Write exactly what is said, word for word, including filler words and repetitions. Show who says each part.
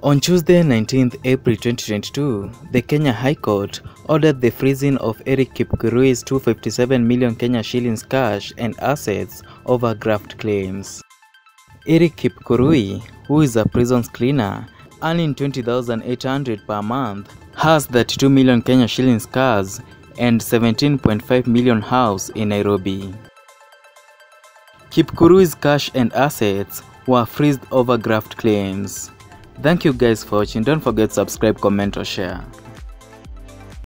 Speaker 1: On Tuesday, nineteenth April twenty twenty-two, the Kenya High Court ordered the freezing of Eric Kipkurui's two hundred fifty-seven million Kenya shillings cash and assets over graft claims. Eric Kipkurui, who is a prisons cleaner, earning twenty thousand eight hundred per month, has thirty-two million Kenya shillings cars and seventeen point five million house in Nairobi. Kipkurui's cash and assets were freezed over graft claims. Thank you guys for watching. Don't forget to subscribe, comment or share.